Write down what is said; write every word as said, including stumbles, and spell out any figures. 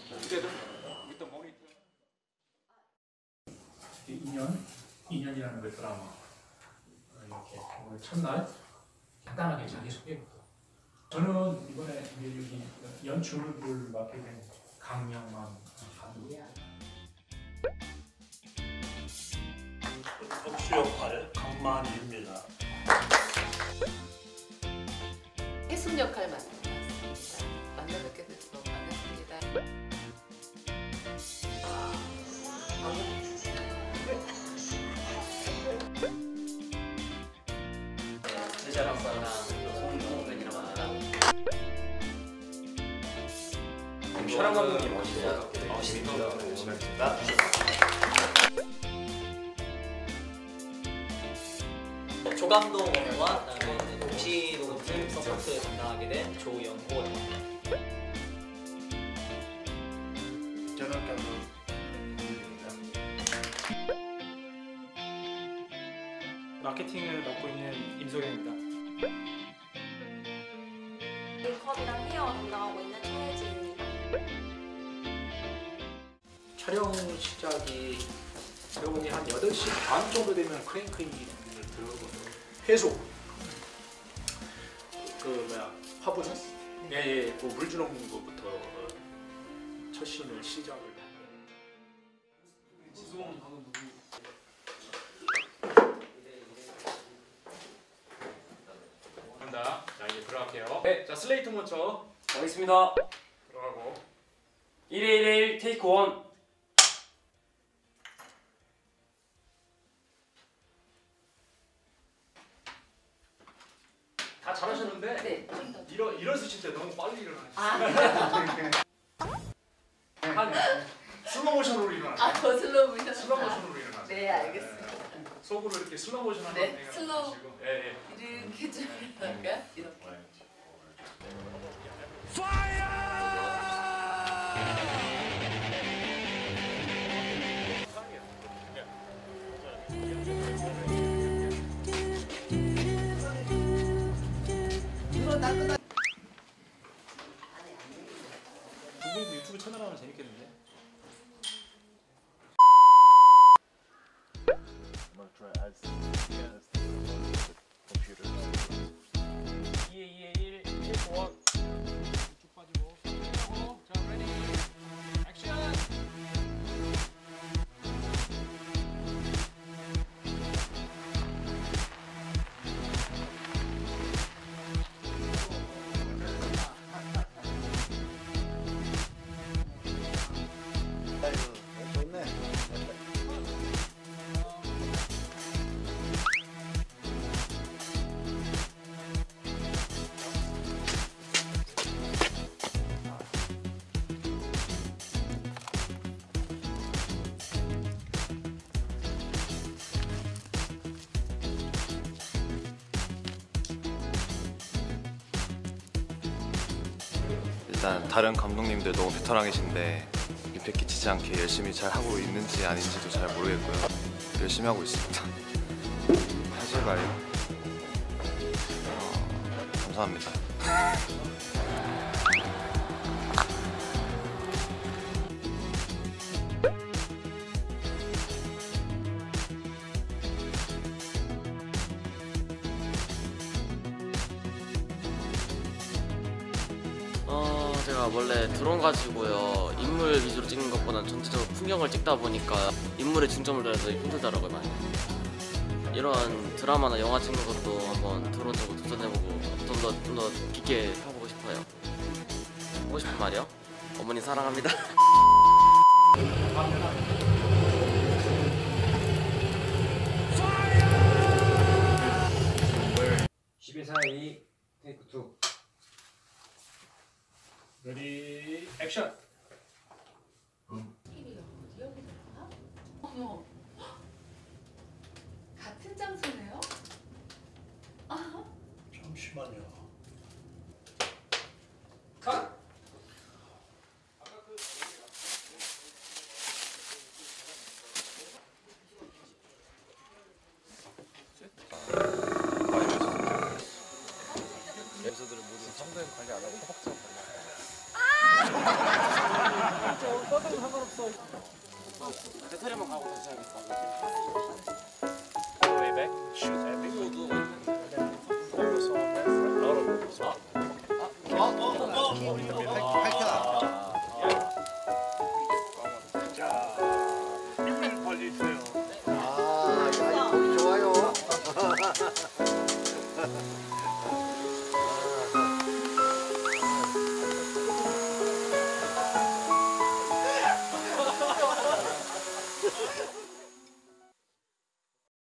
이 년, 이 년이라는 그 드라마 이렇게 오늘 첫날 간단하게 자기소개부터. 저는 이번에 여기 연출을 맡게 된 강영만 감독이야. 혁수 역할 강만희입니다. 혜순 역할 맡았습니다. 만나 뵙게 돼서 너무 반갑습니다. 제자랑 사랑 송동근이라고 합니다. 촬영 감독님 멋있어요. 멋있습니다. 조감독과 그다음에 동시 녹음 서포트 담당하게 된 조영호라고 합니다. 전학 감독입니다. 마케팅을 맡고 있는 임소경입니다. 메이크업이랑 헤어 담당하고 있는 최혜진입니다. 촬영 시작이 제가 보기엔 한 여덟 시 반 정도 되면 크랭크인을 들어오거든요. 해소 그 뭐야 화분 예예 그 물 주는 것부터 어, 첫 씬을 시작을 지송 방금 누구 간다. 자 이제 들어갈게요. 네, 자 슬레이트 먼저 가겠습니다. 들어가고 일회 일회 테이크 원. 다 잘하셨는데 네. 일어 일어서실 때 너무 빨리 일어나셨어요. 아, 한 슬로모션으로 일어나세요. 아, 더 슬로우 모션. 슬로모션으로 일어나세요. 네, 알겠습니다. 네. 속으로 이렇게 슬로모션 하는 네, 슬로우. 예, 예. 이렇게 좀 할까? 이렇게. 두 분이 유튜브 채널 하면 재밌겠는데? 이회 이회 일 테이크 원. 쭉 빠지고 하고 자 레디 액션. 일단 다른 감독님들 너무 베테랑이신데 민폐 끼치지 않게 열심히 잘 하고 있는지 아닌지도 잘 모르겠고요. 열심히 하고 있습니다. 하실까요? 어, 감사합니다. 어 제가 원래 드론 가지고요 인물 위주로 찍는 것보다는 전체적으로 풍경을 찍다 보니까 인물에 중점을 둬서 힘들더라고요 많이. 이런 드라마나 영화 찍는 것도 한번 드론적으로 도전해보고 좀 더 좀 더 깊게 해보고 싶어요. 하고 싶은 말이요? 어머니 사랑합니다. 십회 사 이 테이크 투. 레디 액션. 필이 어디 여기서 나? 어머. 같은 장소네요? 잠시만요. 컷. 여기서들은 모두 성도형 관리 안 하고 허벅지만 관리. 배터리만 가고 다시 해야겠어.